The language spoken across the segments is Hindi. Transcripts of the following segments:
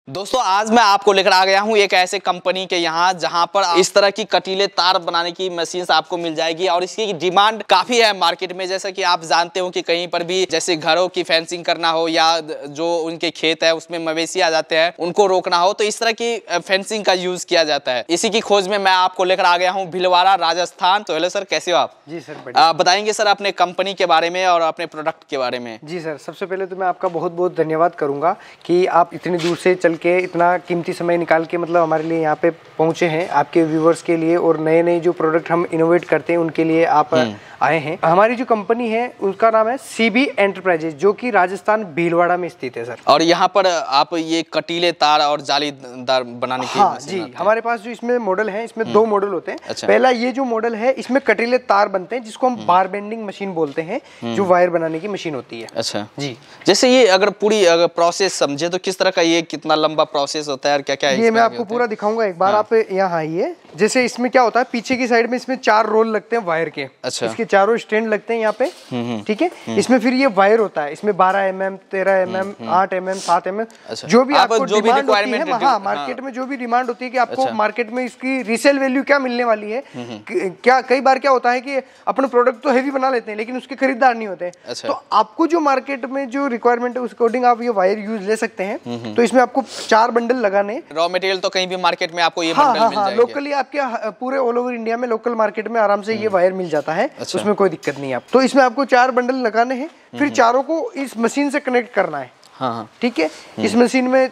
दोस्तों आज मैं आपको लेकर आ गया हूं एक ऐसे कंपनी के यहाँ जहां पर इस तरह की कटीले तार बनाने की मशीन आपको मिल जाएगी और इसकी डिमांड काफी है मार्केट में। जैसा कि आप जानते हो कि कहीं पर भी जैसे घरों की फेंसिंग करना हो या जो उनके खेत है उसमें मवेशी आ जाते हैं उनको रोकना हो तो इस तरह की फेंसिंग का यूज किया जाता है। इसी की खोज में मैं आपको लेकर आ गया हूँ भीलवाड़ा राजस्थान। तो हेलो सर, कैसे हो आप? जी सर, बताएंगे सर अपने कंपनी के बारे में और अपने प्रोडक्ट के बारे में। जी सर, सबसे पहले तो मैं आपका बहुत बहुत धन्यवाद करूंगा कि आप इतनी दूर से चल के इतना कीमती समय निकाल के मतलब हमारे लिए यहाँ पे पहुँचे हैं, आपके व्यूवर्स के लिए और नए नए जो प्रोडक्ट हम इनोवेट करते हैं उनके लिए आप आए हैं। हमारी जो कंपनी है उसका नाम है सीबी एंटरप्राइजेज, जो कि राजस्थान भीलवाड़ा में स्थित है सर। और यहाँ पर आप ये कटीले तार और जालीदार बनाने की जी, हमारे पास जो इसमें मॉडल है इसमें दो मॉडल होते हैं। अच्छा। पहला ये जो मॉडल है इसमें कटीले तार बनते हैं जिसको हम बार बेंडिंग मशीन बोलते हैं, जो वायर बनाने की मशीन होती है। अच्छा जी, जैसे ये अगर पूरी प्रोसेस समझे तो किस तरह का ये कितना लंबा प्रोसेस होता है और क्या क्या ये मैं आपको पूरा दिखाऊंगा। एक बार आप यहाँ आइए। जैसे इसमें क्या होता है, पीछे की साइड में इसमें 4 रोल लगते हैं वायर के। अच्छा। इसके चारों स्टैंड लगते हैं यहाँ पे, ठीक है। इसमें फिर ये वायर होता है, इसमें 12 mm, 13 mm, 8 mm, 7 mm, जो भी आपको डिमांड होती है। हाँ, मार्केट में जो भी डिमांड होती है कि आपको मार्केट में इसकी रीसेल वैल्यू क्या मिलने वाली है। क्या कई बार क्या होता है कि अपने प्रोडक्ट तो हैवी बना लेते हैं लेकिन उसके खरीदार नहीं होते। तो आपको जो मार्केट में जो रिक्वायरमेंट है उस अकॉर्डिंग आप ये वायर यूज ले सकते हैं। तो इसमें आपको 4 बंडल लगाने। रॉ मटेरियल तो कहीं भी मार्केट में आपको ये बंडल मिल जाएंगे। लोकली आपके पूरे ऑल ओवर इंडिया में लोकल मार्केट में आराम से ये वायर मिल जाता है। उसमें कोई दिक्कत नहीं है। आप तो इसमें आपको 4 बंडल लगाने हैं, फिर चारों को इस मशीन से कनेक्ट करना है। हाँ, ठीक है। इस मशीन में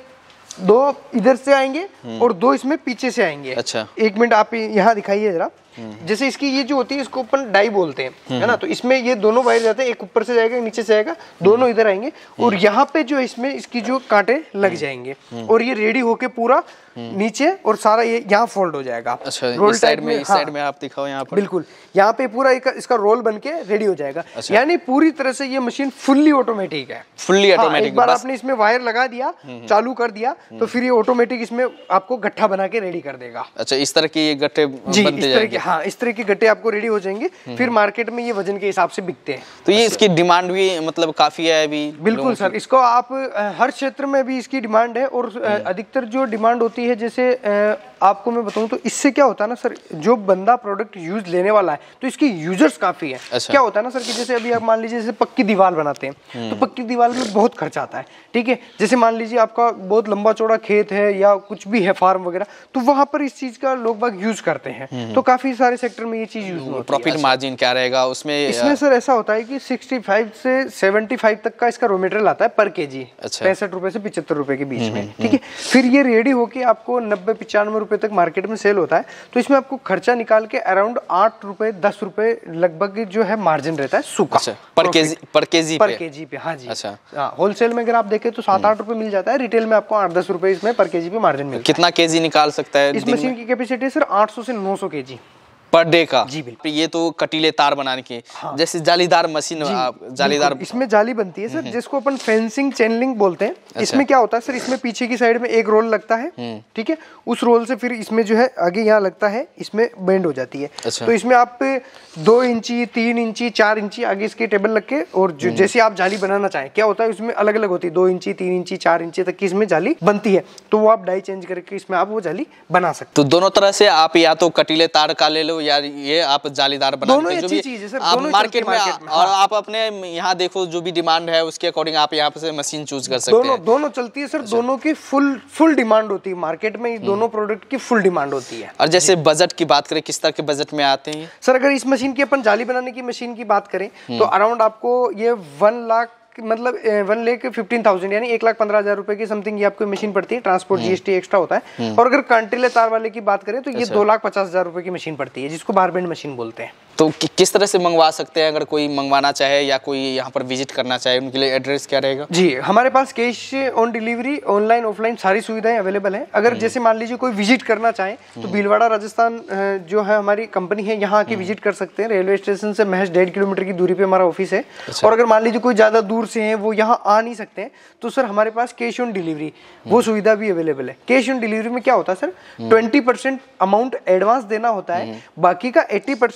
2 इधर से आएंगे और 2 इसमें पीछे से आएंगे। अच्छा। 1 मिनट आप यहाँ दिखाइए जरा। जैसे इसकी ये जो होती है इसको अपन डाई बोलते हैं, है ना। तो इसमें ये दोनों वायर जाते हैं, एक ऊपर से जाएगा, नीचे से आएगा, दोनों इधर आएंगे और यहाँ पे जो इसमें इसकी जो कांटे लग जाएंगे और ये रेडी होके पूरा नीचे और सारा ये यहाँ फोल्ड हो जाएगा। अच्छा, इस साइड में, इस साइड में आप दिखाओ यहाँ पर। बिल्कुल, यहाँ पे पूरा इसका रोल बन के रेडी हो जाएगा। अच्छा। यानी पूरी तरह से ये मशीन फुल्ली ऑटोमेटिक है। Fully automatic. एक बार आपने इसमें वायर लगा दिया, चालू कर दिया, तो फिर ये ऑटोमेटिक इसमें आपको गट्ठा बना के रेडी कर देगा। अच्छा, इस तरह के ये गट्ठे बनते जाएंगे। हाँ, इस तरह के गट्ठे आपको रेडी हो जाएंगे। फिर मार्केट में ये वजन के हिसाब से बिकते हैं। तो ये इसकी डिमांड भी मतलब काफी है अभी। बिल्कुल सर, इसको आप हर क्षेत्र में भी इसकी डिमांड है और अधिकतर जो डिमांड होती है, जैसे आपको मैं बताऊं तो इससे क्या होता है ना सर, जो बंदा प्रोडक्ट यूज लेने वाला है तो इसकी यूजर्स काफी है। अच्छा। क्या होता है ना सर कि जैसे अभी आप मान लीजिए जैसे पक्की दीवार बनाते हैं तो पक्की दीवार में बहुत खर्चा आता है, ठीक है। जैसे मान लीजिए आपका बहुत लंबा चौड़ा खेत है या कुछ भी है, फार्म वगैरह, तो वहां पर इस चीज का लोग बाग यूज करते हैं। तो काफी सारे सेक्टर में ये चीज यूज होती है। प्रॉफिट मार्जिन क्या रहेगा उसमें? इसमें सर ऐसा होता है कि 65 से 75 तक का इसका रॉ मटेरियल आता है पर केजी। 65 रुपए से 75 रुपए के बीच में, ठीक है। फिर ये रेडी होके आपको 90-95 रुपए तक मार्केट में सेल होता है। तो इसमें आपको खर्चा निकाल के अराउंड 8 रुपए 10 रुपए लगभग जो है मार्जिन रहता है सूखा। अच्छा, पर केजी पे। हाँ जी। अच्छा। हाँ, होलसेल में अगर आप देखें तो 7-8 रुपए मिल जाता है, रिटेल में आपको 8-10 रुपए इसमें पर केजी पे मार्जिन मिलता है। कितना केजी निकाल सकता है इस मशीन की कैपेसिटी सर 800 से 900 केजी पर डे का? जी बिल्कुल। ये तो कटीले तार बनाने की। हाँ। जैसे जालीदार मशीन, जालीदार इसमें जाली बनती है सर, जिसको अपन फेंसिंग चैनलिंग बोलते हैं। अच्छा। इसमें क्या होता है सर, इसमें पीछे की साइड में एक रोल लगता है, ठीक है। उस रोल से फिर इसमें जो है आगे यहाँ लगता है, इसमें बेंड हो जाती है। अच्छा। तो इसमें आप 2 इंची 3 इंची 4 इंची आगे इसके टेबल लग के और जो जैसे आप जाली बनाना चाहें, क्या होता है उसमें अलग अलग होती है, 2 इंची 3 इंची 4 इंची तक की इसमें जाली बनती है। तो वो आप डाई चेंज करके इसमें आप वो जाली बना सकते। तो दोनों तरह से आप या तो कटीले तार का ले लो या ये आप जालीदार बना दोनों अच्छी चीज है सर, आप मार्केट में और आप अपने यहाँ देखो जो भी डिमांड है उसके अकॉर्डिंग आप यहाँ से मशीन चूज कर सकते हैं। दोनों चलती है सर। अच्छा। दोनों की फुल डिमांड होती है मार्केट में, दोनों प्रोडक्ट की फुल डिमांड होती है। और जैसे बजट की बात करें, किस तरह के बजट में आते हैं सर? अगर इस मशीन की अपन जाली बनाने की मशीन की बात करें तो अराउंड आपको ये 1 लाख मतलब 1,15,000 यानी 1,15,000 रुपए की समथिंग ये आपको मशीन पड़ती है। ट्रांसपोर्ट जीएसटी एक्स्ट्रा होता है। और अगर कांटेले तार वाले की बात करें तो ये 2,50,000 रुपए की मशीन पड़ती है, जिसको बार बेंड मशीन बोलते हैं। तो किस तरह से मंगवा सकते हैं? अगर कोई मंगवाना चाहे या कोई यहाँ पर विजिट करना चाहे उनके लिए एड्रेस क्या रहेगा? जी, हमारे पास cash on delivery, online offline सारी सुविधाएं अवेलेबल है। अगर जैसे मान लीजिए कोई विजिट करना चाहे तो भीलवाड़ा राजस्थान जो है हमारी कंपनी है, यहाँ आके विजिट कर सकते हैं। रेलवे स्टेशन से महज 1.5 किलोमीटर की दूरी पे हमारा ऑफिस है। और अगर मान लीजिए कोई ज्यादा दूर से है, वो यहाँ आ नहीं सकते हैं, तो सर हमारे पास कैश ऑन डिलीवरी वो सुविधा भी अवेलेबल है। कैश ऑन डिलीवरी में क्या होता है सर, 20% अमाउंट एडवांस देना होता है, बाकी का 80% जो अमाउंट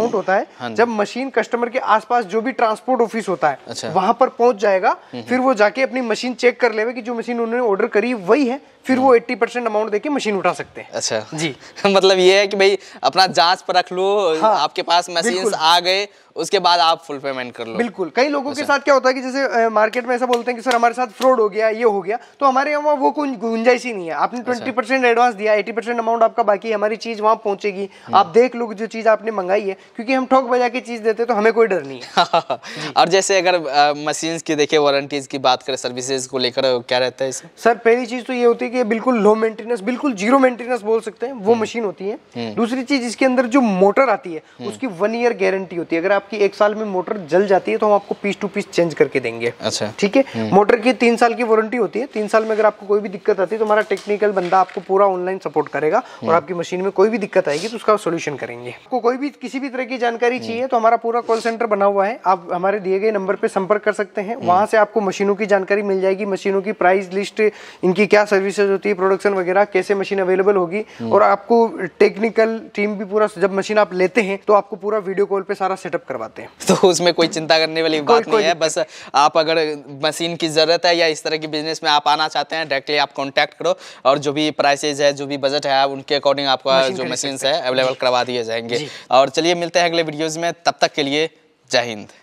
अमाउंट होता है जब मशीन कस्टमर के आसपास जो भी ट्रांसपोर्ट ऑफिस होता है वहां पर पहुंच जाएगा, फिर वो जाके अपनी मशीन चेक कर लेगा कि जो मशीन उन्होंने ऑर्डर करी वही है, फिर वो 80% अमाउंट देके मशीन उठा सकते हैं। अच्छा जी मतलब ये है कि भाई अपना जांच पर रख लो, आपके पास मशीन आ गए उसके बाद आप फुल पेमेंट कर लो। बिल्कुल। कई लोगों के साथ क्या होता है कि जैसे मार्केट में ऐसा बोलते हैं कि सर हमारे साथ फ्रॉड हो गया, ये हो गया, तो हमारे यहाँ वो कोई गुंजाइश ही नहीं है। आपने 20% एडवांस दिया, 80% अमाउंट आपका बाकी, हमारी चीज वहां पहुंचेगी, आप देख लो जो चीज आपने मंगाई है, क्योंकि हम ठोक बजा के चीज देते तो हमें कोई डर नहीं है। और जैसे अगर मशीन की देखिए वारंटीज की बात करें, सर्विसेज को लेकर क्या रहता है इसमें? सर पहली चीज तो ये होती है कि बिल्कुल लो मेंटेनेंस, बिल्कुल जीरो मेंटेनेंस बोल सकते हैं, वो मशीन होती है। दूसरी चीज इसके अंदर जो मोटर आती है उसकी 1 ईयर गारंटी होती है। अगर आपकी 1 साल में मोटर जल जाती है तो हम आपको पीस टू पीस चेंज करके देंगे। अच्छा ठीक है। मोटर की 3 साल की वारंटी होती है। 3 साल में अगर आपको कोई भी दिक्कत आती है तो हमारा टेक्निकल बंदा आपको पूरा ऑनलाइन सपोर्ट करेगा और आपकी मशीन में कोई भी दिक्कत आएगी तो उसका सोल्यूशन करेंगे। आपको कोई भी किसी भी तरह की जानकारी चाहिए तो हमारा पूरा कॉल सेंटर बना हुआ है, आप हमारे दिए गए नंबर पे संपर्क कर सकते हैं। वहां से आपको मशीनों की जानकारी मिल जाएगी, मशीनों की प्राइस लिस्ट, इनकी क्या सर्विसेज होती है, प्रोडक्शन वगैरह, कैसे मशीन अवेलेबल होगी, और आपको टेक्निकल टीम भी पूरा, जब मशीन आप लेते हैं तो आपको पूरा वीडियो कॉल पे सारा सेटअप करवाते हैं। तो उसमें कोई चिंता करने वाली बात नहीं है। बस आप अगर मशीन की जरूरत है या इस तरह की बिजनेस में आप आना चाहते हैं, डायरेक्टली आप कांटेक्ट करो और जो भी प्राइसेज है, जो भी बजट है, उनके अकॉर्डिंग आपका जो मशीन है अवेलेबल करवा दिए जाएंगे। और चलिए मिलते हैं अगले वीडियोज में, तब तक के लिए जय हिंद।